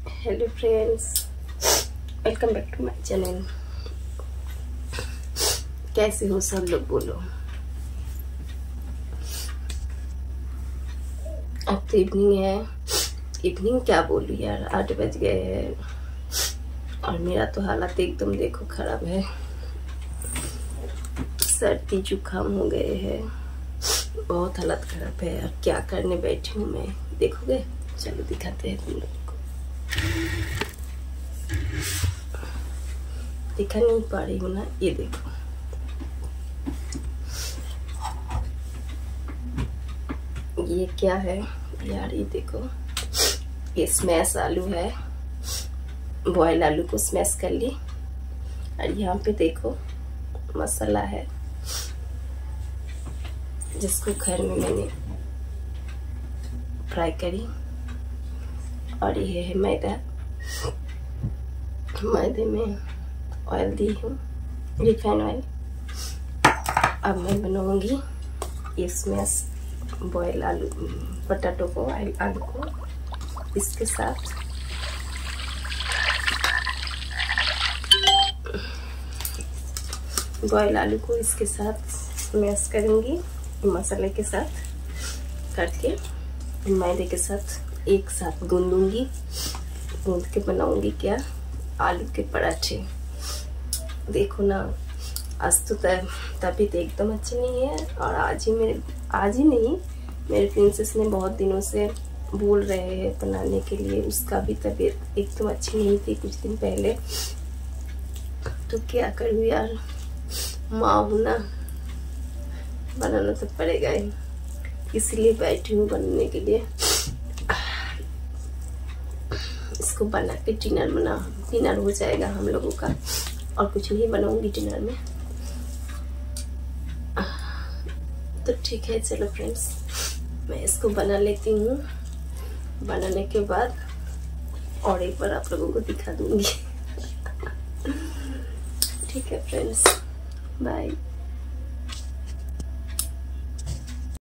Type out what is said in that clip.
Hello friends, welcome back to my channel. कैसे हो सब लोग बोलो। अब तो इवनिंग है। इवनिंग क्या बोलूं यार, 8 बज गए हैं और मेरा तो हालत एकदम देखो खराब है। सर्दी जुकाम हो गए हैं, बहुत हालत खराब है। और क्या करने बैठी हूँ मैं, देखोगे? चलो दिखाते हैं तुम लोग को। दिखा नहीं पा रही हूँ ना, ये देखो। ये क्या है यार, ये देखो। ये स्मैश आलू है, बॉयल आलू को स्मैश कर ली। और यहाँ पे देखो मसाला है, जिसको घर में मैंने फ्राई करी। और ये है मैदा, मैदे में ऑयल दी हूँ, रिफाइंड ऑयल। अब मैं बनाऊंगी ये स्मैश बॉयल आलू, पोटैटो को, आलू को इसके साथ। बॉयल आलू को इसके साथ स्मैश करूंगी, मसाले के साथ करके मैदे के साथ एक साथ गूंदूंगी। गूंद के बनाऊंगी क्या, आलू के पराठे। देखो ना, आज तो तबीयत एकदम अच्छी नहीं है। और आज ही नहीं, मेरे प्रिंसेस ने बहुत दिनों से बोल रहे हैं बनाने के लिए। उसका भी तबीयत एकदम अच्छी नहीं थी कुछ दिन पहले। तो क्या करूँ यार, माँ हूँ ना, बनाना तो पड़ेगा ही। इसलिए बैठी हूँ बनने के लिए। इसको बना के डिनर हो जाएगा हम लोगों का। और कुछ नहीं बनाऊंगी डिनर में। तो ठीक है, चलो फ्रेंड्स, मैं इसको बना लेती हूँ। बनाने के बाद और एक बार आप लोगों को दिखा दूंगी। ठीक है फ्रेंड्स, बाय।